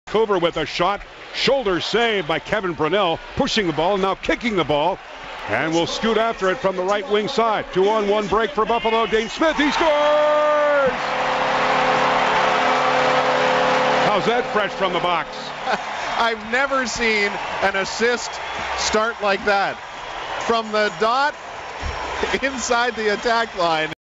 Vancouver with a shot. Shoulder save by Kevin Brownell, pushing the ball, now kicking the ball, and will scoot after it from the right wing side. 2-on-1 break for Buffalo. Dhane Smith, he scores! How's that fresh from the box? I've never seen an assist start like that. From the dot inside the attack line.